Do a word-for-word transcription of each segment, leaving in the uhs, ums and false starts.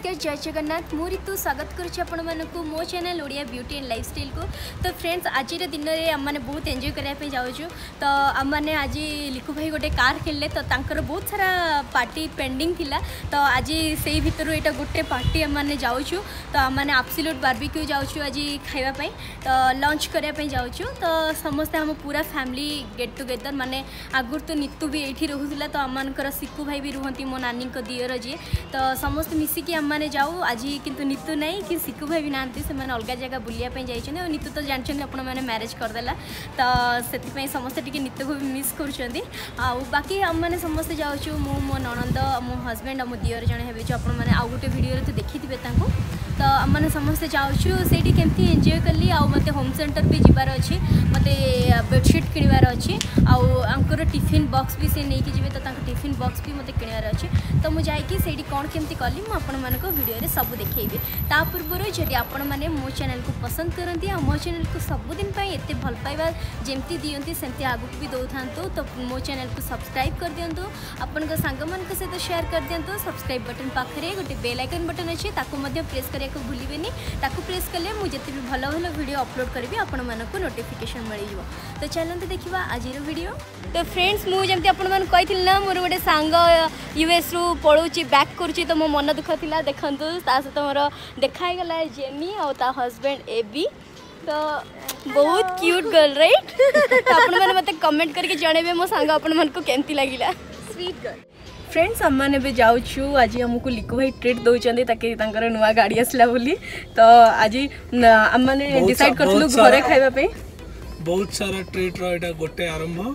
नमस्कार जय जगन्नाथ मु ऋतु स्वागत करूँ मो channel Odia beauty and lifestyle को। तो फ्रेंड्स आज दिन में आम मैंने बहुत एंजॉय करने जाऊँ। तो आम मैंने आज लिखु भाई गोटे कार खेलले तो तांकर बहुत सारा पार्टी पेंडिंग थिला। तो आज से भितर यहाँ गोटे पार्टी आम मैंने जाऊँ। तो आम मैंने एब्सोल्यूट बारबेक्यू जाऊँ आज खाइबा तो लंच करने जाऊँ। तो समस्ते हम पूरा फैमिली गेट टुगेदर माने आगुर तो नीतू भी ये रोला। तो आम मानकर सिकू भाई भी रुहती मो नानी दियर जी। तो समस्त मिसिकी आम मैंने जाऊ आज किंतु नीतू नहीं कि सिकू भाई भी ना से अलग जगह बुलायापी जाइए। नीतू तो जानते आपण मैंने मैरेज करदेला तो से समस्ते टी नीतू को भी मिस कर बाकी आम मैंने समस्ते जाऊँ मु मो ननंद मो हजबैंड मो दियर जड़े हे जो आपण मैंने आउ गोटे भिडियो तो देखी थे। तो आम मैंने समस्ते जाऊँ से केमती एंजॉय कली आ मत होम सेंटर भी जबार अच्छी मत बेडसीट किणवार अच्छी आंकर टिफिन बॉक्स भी से नहीं जी। तो टिफिन बॉक्स भी मत किणवार अच्छी। तो मुझे से कौन केमती कली मुझे भिडियो सब देखी। ता पूर्व जदि आपण मैंने मो चैनल को पसंद करती आ मो चैनल को सबुदिन एत भल पाइबा जमती दियंती सेमती आगुक भी दौ था। तो मो चैनल को सब्सक्राइब कर दिंतु आपण सांग मान सहित शेयर कर दिंतु। सब्सक्राइब बटन पाखे गोटे बेल आइकन बटन अच्छे प्रेस करने को भूलें। ताकू प्रेस कले मुझे भी भल भल वीडियो अपलोड करी आपण मानक नोटिफिकेशन मिल जाव। तो चलते देखा आज वीडियो। तो फ्रेंड्स मुझे आपण मान कही ना मोर गोटे सांग यूएस रु पलाऊँ बैक करुच्ची। तो मो मन दुख था देखु सहित मोर देखाईगला जेनी और ता हजबैंड एबी। तो बहुत क्यूट गर्ल राइट। तो आपण मैंने मत कमेंट करके जणेबे मो सांग आपण मन को केमती लागिला स्वीट गर्ल। फ्रेंड्स आम मैंने भी जाऊँ आज आमको लिकु भाई ट्रीट दौरान ताकि नुआ गाड़ी आसला बोली। तो आज आम मैंने डिसाइड करूँ घरे खाइबा बहुत सारा ट्रीट रो गोटे आरंभ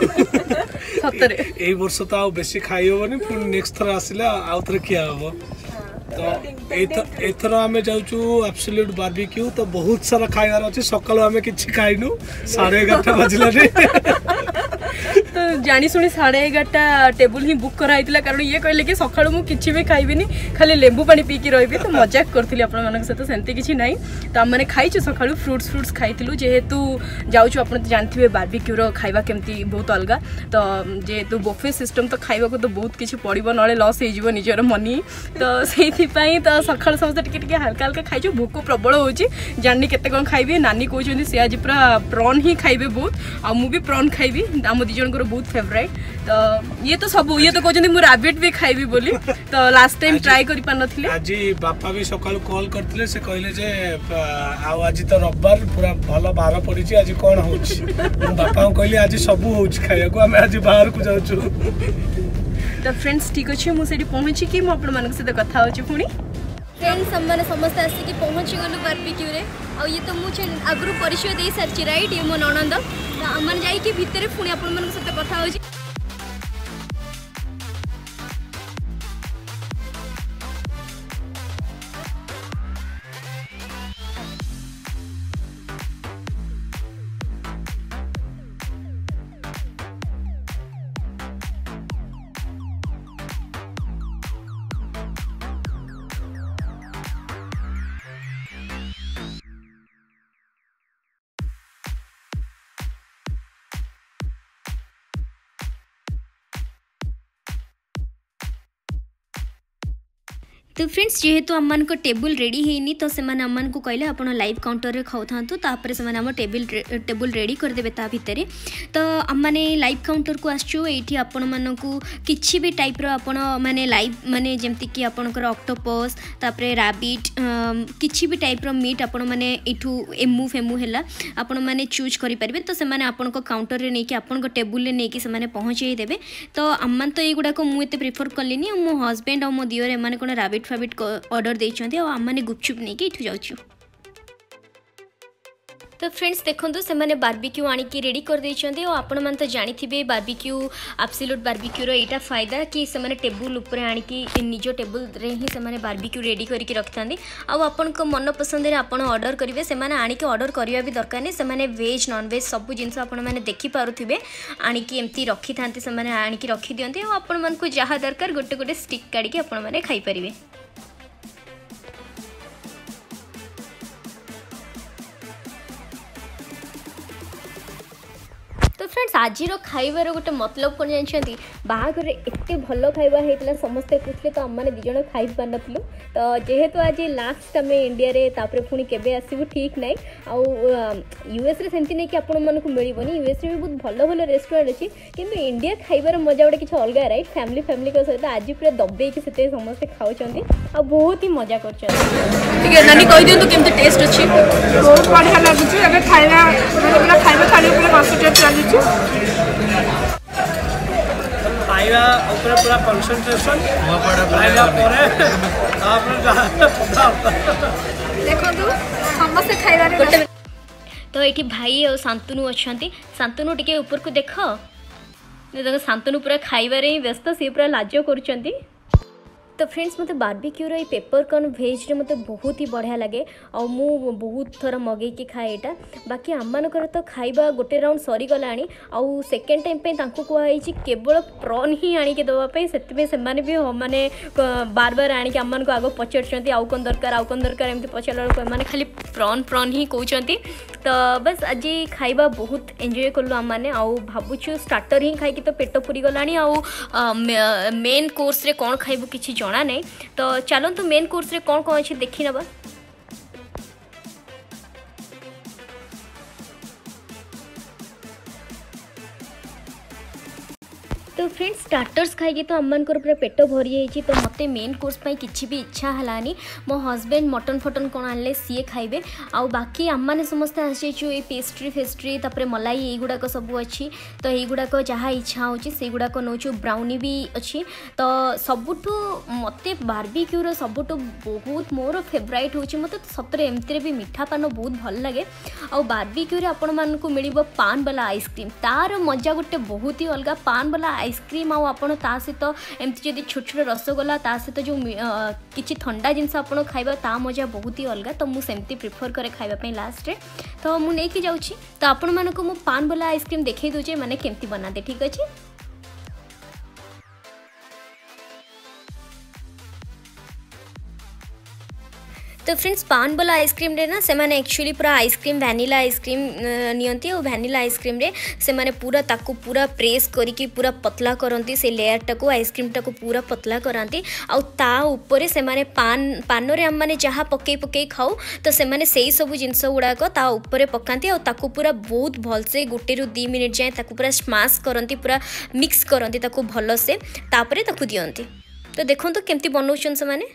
सतरे ए वर्ष तो आ बेसी खाई होबनी पुणी नेक्स्ट थर आसिला आउ थर खिया हो। तो एथर आम जाऊँ एब्सोल्यूट बारबेक्यू। तो बहुत सारा खाइबार अच्छे सकाल आम कि खाइनु साढ़े एगारटा बजला। तो जानी शुणी साढ़े एगारटा टेबुल ही बुक कराई कारण ये कहले कि सकाळु मु किछि भी खाइबिनी खाली लेंबू पानी पीकी रही। तो मजाक करथिली आपण मानक सहित सेमती किछि नाही। तो आम मैंने खाइछु सकाळु फ्रुट्स फ्रुट्स खाइथिलु जेहेतु जाऊँ आपण तो जानथिबे बारबेक्यू रो खाइबा केमती बहुत अलग। तो जेहेतु बुफे सिस्टम तो खाइबा को तो बहुत किछि पड़िबो नळे लॉस हे जिवो निजर मनी। तो सेहि पई तो सकाळ समस्त टिके टिके हल्का हल्का खाइछु। भूख प्रबल होउची जाननी केते कोन खाइबे। नानी कहउछन्ती से आज पूरा प्रॉन ही खाइबे बहुत आ मु भी प्रॉन खाइबी आम दी जन बहुत फेवरेट। तो ये तो सब ये तो कहते मुझे रैबिट भी खाइबी बोली। तो लास्ट टाइम ट्राई करि पान नथिले। आज बापा भी सकाल कॉल करथिले से कहले जे आज तो रविवार पूरा भलो बार पड़ी आज कौन हो बापा को कहले आज सब हो खाइया को आम आज बाहर को जाऊँ। तो फ्रेंड्स ठीक अच्छे मुझे पहुँची कि मुझे मान सहित कथा हो पुणी। फ्रेंड्स हमने समस्त आसिक पहुँची गलु बारबेक्यू रे। आ ये तो मुझे आगु परिचय दे सारी राइट ये मो ननंद। आम जाइए भितर पुणी आपण मान सहित कथा हो। तो फ्रेंड्स जेहेतु आम मान टेबुल रेडी है तो से आम मान को कहले आप लाइव काउंटर रे खाऊ था। तापर से आम टेबुल टेबुल रेडी करदे ता भितर। तो आम मैंने लाइव काउंटर को आसचु एठी आपण मान को किछि भी टाइप रो आपण माने लाइव माने जेमति कि आपनकर ऑक्टोपस तापर रैबिट किछि भी टाइप रो मीट आपण माने एठू एमु फेमु हैला आपण माने चूज करि परिबे। तो से माने आपण को काउंटर रे नै कि आपण को टेबुल रे नै कि से माने पहुंचाई देबे। तो आम मान तो एगुडा को मु एते प्रेफर करलिनी। मो हस्बैंड और मो दियर एमाने कोन रैबिट फैबिट ऑर्डर देइछन्ते आ आम माने गुपचुप नै कि इठु जाउछु। तो फ्रेंड्स देखो से मैंने बारबेक्यू आनिकी रेडी कर देइछन्ते। और आपण मान तो जानिथिबे बारबेक्यू एब्सोल्यूट बारबेक्यू रो एटा फायदा कि से माने टेबुल ऊपर आनिकी निजो टेबुल रे ही से माने बारबेक्यू रेडी करके रखथांदी। आ आपण को मन पसंद रे आपण ऑर्डर करिवे से माने आनिकी ऑर्डर करिया भी दरकार नै। से माने वेज नॉन वेज सब जिंस आपण माने देखि पारुथिबे आनिकी एम्ति रखी थांती से माने आनिकी रखी दियंते। आ आपण मान को जहा दरकार गोटे गोटे स्टिक काढी के आपण माने खाई परिवे। फ्रेंड्स आज खाइबार गोटे मतलब कौन जानते बाहाघर एत भल खाଇବା होता समस्ते पूछले तो आम दिज खाई पार नु तो जेहेतु आज लास्ट आम इंडिया रे तापर पुणी केबे आसबू ठीक ना आउ यूएस रे सेमती नहीं कि आपण मन को मिलबनी यूएस रे भी बहुत भल भल रेस्टोरेंट अच्छी किंतु इंडिया खाइबार मजा गोटे किसी अलग राइट फैमिली फैमिली सहित आज पूरा दबे कि से समस्ते खाऊंट आ बहुत ही मजा कर नानी कह दिखाँ केमती टेस्ट अच्छी बहुत बढ़िया लगुच खाଇବା खाଇବା थाली कनसेंट्रेट चली खाଇବା ऊपर पूरा कंसंट्रेशन खाଇବା परे देखो समस्त खाइबार तो ये भाई और शांतनु अच्छा शांतनु टिके ऊपर को देख देख शांतनु पूरा खाइबार ही व्यस्त सी पूरा लाज कर तो फ्रेंड्स मत बारबेक्यूर ये पेपर कॉर्न भेज रे मत बहुत ही बढ़िया लगे और मु बहुत थर मगे कि खाए यहाँ बाकी आमकर तो खाइबा गोटे राउंड सरीगला आउ सेकेंड टाइम पे तांको कुआई केवल प्रॉन ही आनिक देवाई से भी माने बार बार आनिक आम आग पचार आउ कौन दरकार आउ कौन दरकार एमती पचार मैंने खाली प्रॉन प्रॉन ही कहते तो बस आज खाइबा बहुत एंजॉय कलु आम मैंने आउ भावुँ स्टार्टर ही खाई तो पेट पूरी गला आउ मेन कोर्स रे कौन खाइबू किसी जना नहीं तो चलो तो मेन कोर्स रे कौन कौन अच्छे देखी नबा तो फ्रेंड्स स्टार्टर्स खाई तो आम पूरा पेट भरी जाइए तो मत मेन कोर्स पर किसी भी इच्छा है मो हजबैंड मटन फटन कौन आने सी खाइबे आउ बाकी आम मैंने समस्ते आसचु ये पेस्ट्री फेस्ट्री तापर मलाई युड़ाक सब अच्छी तो युड़ाक जहाँ इच्छा होची गुड़ाक नौचु ब्राउनी भी अच्छी तो सबुठ मत बारबेक्यूर सबुठ बहुत मोर फेवराइट होची मत सतरे एमती भी मीठा पान बहुत भल लगे आउ बारबेक्यूर आपण मानकु मिलिबो पान वाला आइसक्रीम तार मजा गोटे बहुत ही अलग पान वाला आइसक्रीम आउ आपण ता सहित एमती जदि छोट छोट रसगोला ता सहित जो किछि ठंडा जिनस आपण खाइबा ता मजा बहुत ही अलग तो मुझे सेमती प्रिफर करे खाइबा पे लास्ट रे तो मु नहीं कि जाउछि तो आपण मानको मु पान वाला आइसक्रीम देखै दोजे माने केमती बना दे ठीक अछि। तो फ्रेंड्स पान वाला आइसक्रीम रे ना से माने एक्चुअली पूरा आइसक्रीम वैनिला आइसक्रीम नियंती और वैनिला आइसक्रीम रे से माने पूरा ताकू पूरा प्रेस करिकी पूरा पतला करंती से लेयर टाको आइसक्रीम टाको पूरा पतला करांती आउ ता ऊपर से माने पान पान रे हम माने जहाँ पकई पकई खाऊ तो से माने सेही सब जिंस गुड़ाक ता ऊपर पकांती और ताकू पूरा बहुत भल से गोटे रु दी मिनिट जाए ताकू पूरा स्माश करंती पूरा मिक्स करंती ताकू भल से तापरे ताकू दियंती तो देखो तो केमती बनौछन से माने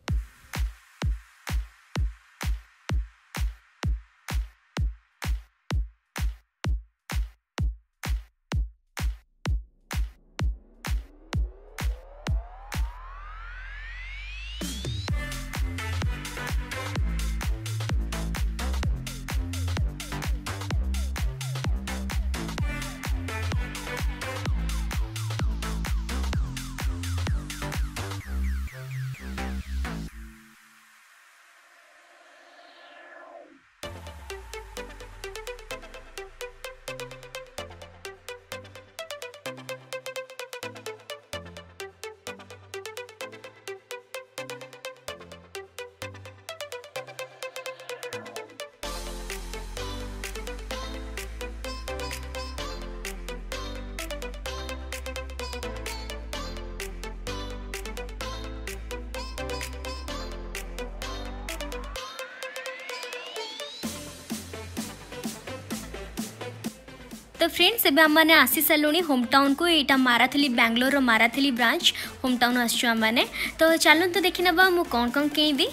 तो फ्रेंड्स एबे हमने आसी सारे होम टाउन को यहाँ Marathahalli Bangalore Marathahalli branch home town आसचु मैंने तो चलो तो देखी नबा मु कौन कौन केबी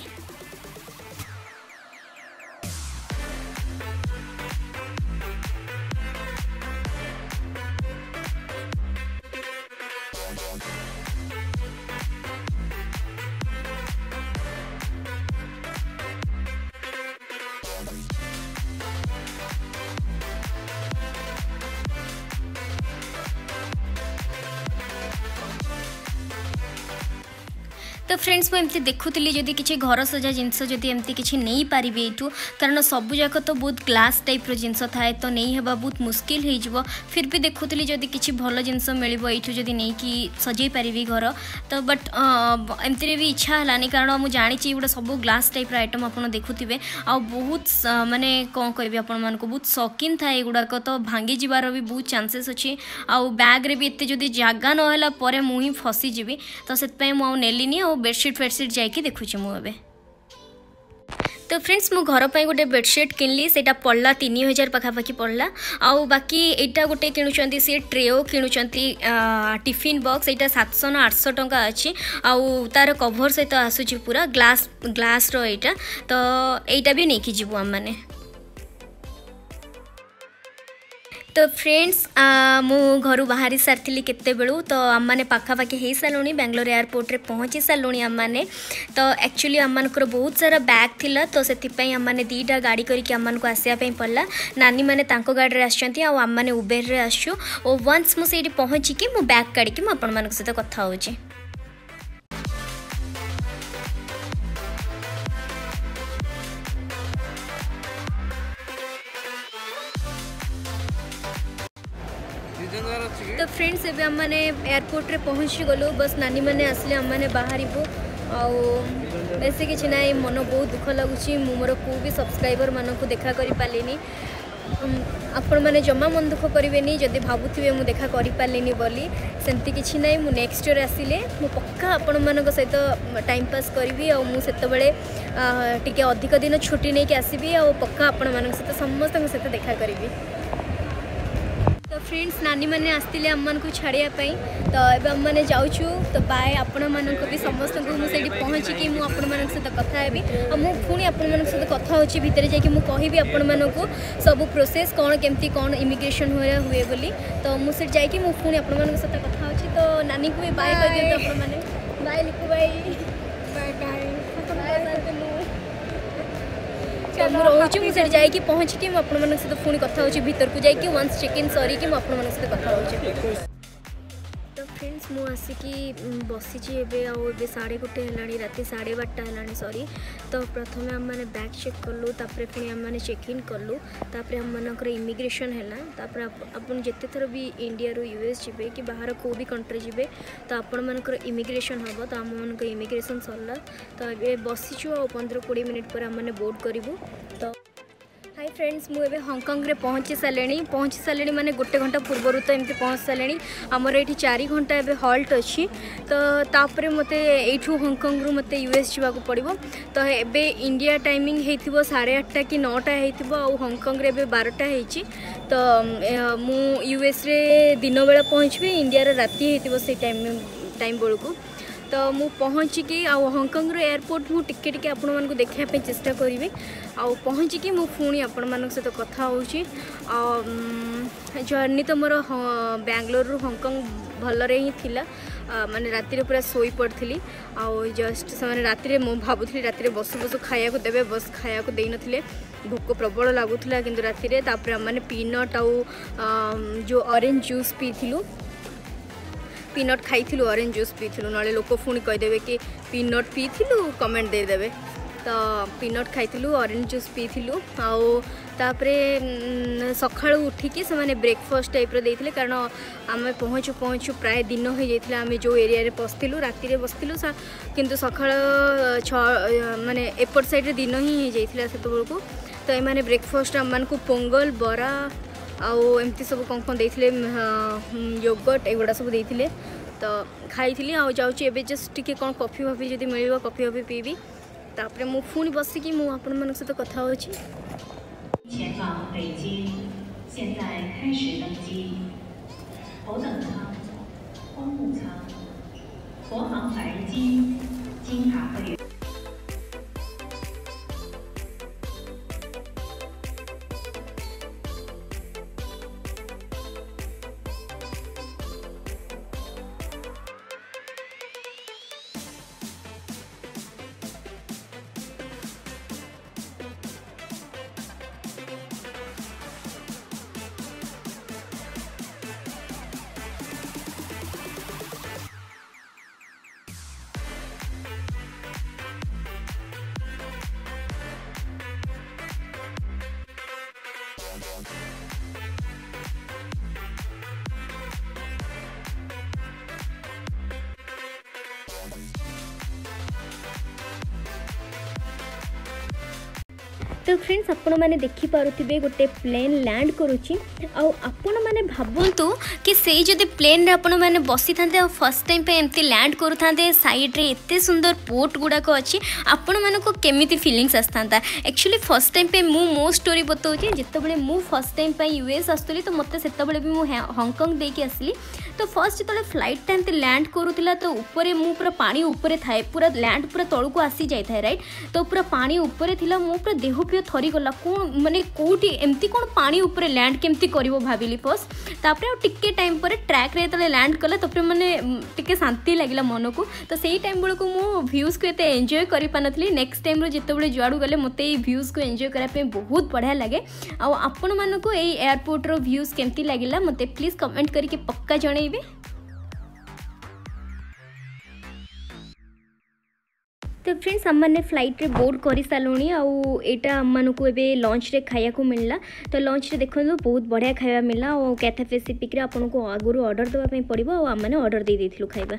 तो फ्रेंड्स मुझे देखुली जदि किसी घर सजा जिनस जदि एमती किसी नहीं पारि यू कारण सब जाक तो बहुत ग्लास टाइप रो जिनस थाए तो नहीं हेबा बहुत मुस्किल हो फिर भी देखुली जदि किसी भल जिनस मिल यू जदि नहीं कि सजई पारि घर तो बट एमती भी इच्छा है कारण मुझे जानी गोटे सब ग्लास टाइप आइटम आप देखुवे आ बहुत माने कौन कह आपण बहुत शौकीन था युड़ाक तो भांगी जीवार भी बहुत चांसेस अच्छी आउ बैग्रे भी एत जदि जगह नाला मुझे फसीजी तो से नेलिनी आ बेडसीट फेडसीट जाकि देखुची मुझे तो फ्रेंड्स मु घर पर गोटे बेडसीट किनली से पड़ला तीन हजार पाखापाखि पड़ला आउ बाकी यहाँ गोटे किणुंट सी ट्रेओ किणुंट टिफिन बॉक्स यहाँ सातश ना आठश टंका अच्छी आउ तार कभर सहित आसूची पूरा ग्लास ग्लास रो यहाँ तो यहाँ भी नहीं जीवु आम मैंने तो फ्रेंड्स मु घर बाहरी सारी केते बेलू तो आम मैंने पाखापाखि हो सारूँ बेंगलोर एयरपोर्ट रे पहुँची सारूँ आम मैंने तो एक्चुअली आमर बहुत सारा बैग थिला तो से आम मैंने दीटा गाड़ी करके आम को आसापी पड़ा नानी मैंने गाड़ी में आम मैंने उबेर रे आसु और वन्स मुझे पहुँचिकी मो बैग काढ़ी मुझे सहित कथा हो तो फ्रेंड्स एवं आम मैंने एयरपोर्ट रे पहुँची गलु बस नानी मैंने आसले आम मैंने बाहर बेसी किसी ना मन बहुत दुख लगुच मोर को भी सब्सक्राइबर मान को देखा कर पारे आपण मैंने जमा मन दुख करें जदि भावुवे मुझे देखा कर पारे बोली सेमती किसी ना मु नेक्स्ट ईयर आसिले मु पक्का आपण मान सहित टाइम पास करी आते टे अधिक दिन छुट्टी नहीं आसबि आ पक्का आपण मान सहित समस्त सहित देखा करी तो फ्रेंड्स नानी मैंने आसते आम को छाड़ापी तो ये आम मैंने जाऊँ तो बाय आपण मानक भी समस्त को मुझे पहुँचिकी मुझे सहित कथा हेबी और मुझे पुणी आपण सहित कथा होची भितर जाकि मु कहिबी आपण मानक सब प्रोसेस कौन केमती कौन इमिग्रेशन हुए हुए बोली तो मुझे जाकि मु पुणी आपण सहित कथा होची तो नानी को भी बाय कर दियंतु आपण माने बाय लिखु बाय बाय बाय तो मुझे रोचे मुझे जाकि पहुँचिकी मुझे सहित पुणी कथा होची भीतर को जाकि वन्स चेक इन सरीकि मुझे सहित कथा होची तो फ्रेंड्स मु आसिकी बसीची एबे आ एबे साढ़े गोटे है राति साढ़े बारटा है सॉरी तो प्रथम आम मैंने बैग चेक कलु तापर पुणी आम मैंने चेक इन कलु तापर आम मानकर इमिग्रेशन है तापर आपन जिते थर भी इंडिया रो यूएस जीवे कि बाहर को भी कंट्री जीवे तो आपण मानकर इमिग्रेशन हम तो आम मान इमिग्रेशन सरला तो ये बसीचु आ पंद्रह कोड़े मिनिट पर आम मैंने बोर्ड करूँ तो हाय फ्रेंड्स मुझे हांगकांग रे पहुँची सारे पहुँची सारे माने गोटे घंटा पूर्वर तो एमती पहुँच सारे आमर ये चार घंटा एवं हल्ट अच्छी तो तापर मत यू हांगकांग रु मत यूएस जावाक पड़ो तो एबे इंडिया टाइमिंग होइथिबो साढ़े आठटा कि नौटा होइथिबो हांगकांग रे बारटा होइछि तो मु यूएस रे दिन बेला पहुँचबी इंडिया रे राति होइथिबो से टाइम टाइम बेलू तो मु पहुँचिकी हांगकांग रो एयरपोर्ट मु टिके टिके आपण मानक देखापी चेष्टा करी आउ पहुँचिकी मु पुणी आपण मानक सहित कथा होउची जर्नी तो मोर बेंगलोर रु हांगकांग भलरे ही थिला माने राति पूरा सोई पड़ी आउ जस्ट से राति भावुली राति बसु बसु खाया देवे बस खाया दे नथिले भोक प्रबल लगुला किंतु राति मैंने पीनट आउ जो ऑरेंज जूस पीथिलु पीनट खाई ऑरेंज जूस पीथिलु ना लोक पुणी कहीदेवे कि पीनट पीथिलु कमेंट देदेवे तो पीनट खाई ऑरेंज जूस पीथिलु आउ तापरे सकाळु उठिकी से माने ब्रेकफास्ट टाइप रो देइथिले कारण आमे पहुँचु पहुँचु प्राय दिन हो जाइथिले आमे जो एरिया रे पस्थिलु राति रे बस्थिलु किंतु सकाळ छ माने एपट साइड रे दिन ही हो जाइथिला सेतबेलकु तो ए माने ब्रेकफास्ट आम मानकु पोंगल बरा आउ एमती सब कौन कौन देइथिले योगर्ट एगुड़ा सब देइथिले तो खाई आउ जाऊँगी एबे जस्ट टिके कौन कॉफी वफी जदि मिल कॉफी वफी पीबी तापर मु पुणी बसिकी मु आपण मन सहित कथा होची 前往北京，现在开始登机。头等舱、商务舱、国航白金、金卡会员。 तो फ्रेंड्स आपण मैंने देखिपे गोटे प्लेन लैंड करुच्ची आपण मैंने भावतु कि से जदि प्लेन रे आपण मैंने बसी था फर्स्ट टाइम पे एमती लैंड करू था साइड रे एते सुंदर पोर्ट गुड़ाक अच्छी आपण मानक केमिति फीलिंग्स आसता एक्चुअली फर्स्ट टाइम पे मु मो स्टोरी बताऊँ जिते मु फर्स्ट टाइम पे यूएस आसुली तो मत से भी मुझे हांगकांग देकी आसली तो फर्स्ट जो फ्लाइट टा एमती लैंड करूला तो ऊपर मु पूरा पानी ऊपर थाए पूरा लैंड पूरा तौक आसी जाए राइट तो पूरा पानी ऊपर थिला मु पूरा देह पीह थरी गला कौन माने कोठी एमती कौन पानी ऊपर लैंड केमती करिवो भाबिली फर्स्ट तापर आ टिके टाइम पर ट्रैक रे तले लैंड कला तापर माने टिके शांति लागिला मन को तो सही टाइम बेलू मु व्यूज को एते एंजॉय करि पानथली नेक्स्ट टाइम रो जिते बेले जुआडू गले मते ए व्यूज को एंजॉय करा पे बहुत बढ़िया लगे आ आपण मानको ए एयरपोर्ट रो व्यूज केमती लागिला मते प्लीज कमेंट करके पक्का जणैबे। तो फ्रेंड्स हमने फ्लाइट रे बोर्ड कर सारूँ आईटा आम को ए लंच रे खाया को मिलला तो लंच रे देखो बहुत बढ़िया खाया मिलला और कैथे पैसिफिक रे आपन को आगुरी ऑर्डर देवाई पड़ो और आम ऑर्डर दे देथिलु खाइबा।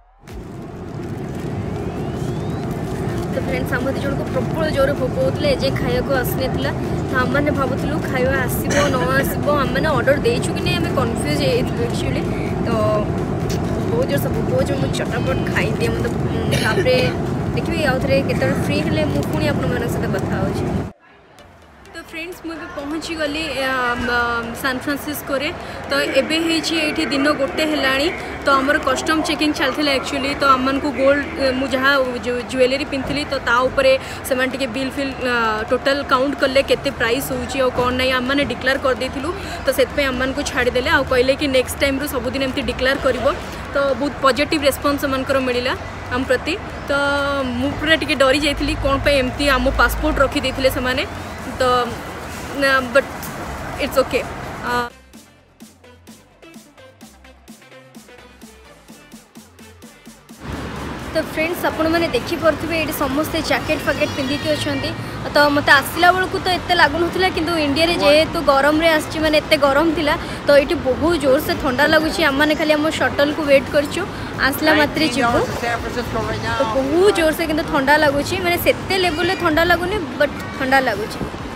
तो फ्रेंड्स आम दिजन को प्रबल जोर भोक होता है जे खाया को आसने तो आम मैंने भावुलु खाଇବା आसो न आसो आम मैंने ऑर्डर देचु कि नहीं आम कन्फ्यूज एक्चुअली तो बहुत जोर से भोक हो मुझे चटापट खाई दिए मतलब देखिए आउ थे के फ्री हेल्ले मुझे आपण सहित कथा हो। तो फ्रेंड्स मुझे पहुँची गली सान फ्रांसिस्को रे तो एबे ये दिन गोटे है तो आमर कस्टम चेकिंग चलता एक्चुअली तो आम को गोल्ड मु जहाँ ज्वेलरी पिंधली तो ता उपरे से माने बिल फिल टोटल काउंट कले केते प्राइस होची और कौन नहीं आम मैंने डिक्लेयर कर देथिलु तो से आम को छाड़ीदे आ कहले कि नेक्स्ट टाइम रू सबुदिन एमती डिक्लेयर करिवो तो बहुत पॉजिटिव रेस्पॉन्स मनकर मिला आम प्रति तो मु पूरा टिके डरी जाइथिली कौन पे एमती आम पासपोर्ट रखी देथिले से माने तो बट इट्स ओके। तो फ्रेंड्स आपण मैंने देखिपे ये समस्ते जैकेट फैकेट पिंधिकी अच्छा तो मत आसला बेलू तो एत लगुन कि इंडिया रे जेहेतु गरम रे आसी मैंने एत गरम थिला तो ये बहुत जोर से ठंडा लगुच आम मैंने खाली आम शटल को वेट करछु आसला मात्रे जीवु तो बहुत जोर से किंतु ठंडा लगुच मैंने सेते लेवल ठंडा लगुनि बट ठंडा लगुच।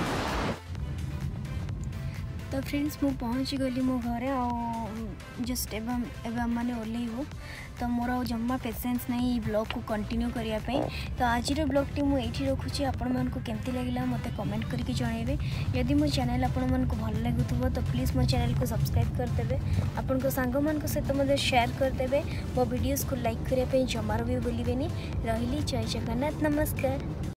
तो फ्रेंड्स मु पहुँची गली मो घरे आ जस्ट एवं एवं मैंने ओल्लैबू तो मोर आ जम्मा पेसेंस नहीं ब्लॉग को कंटिन्यू करने तो आज ब्लॉग टी मुझे रखुच्छी आपण मानक केमती लगे मत कमेंट करके जनइबे यदि मो चैनल आपण मानक भल लगुव तो प्लीज़ मो चैनल को सब्सक्राइब करदेवे आपण को सांग मान सहित मत शेयर करदेवे मो वीडियोस को लाइक करने जमार भी भूलें रही जय जगन्नाथ नमस्कार।